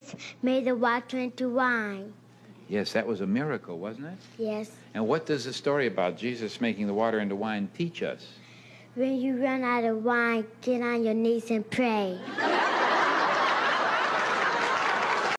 Made the water into wine. Yes, that was a miracle, wasn't it? Yes. And what does the story about Jesus making the water into wine teach us? When you run out of wine, get on your knees and pray.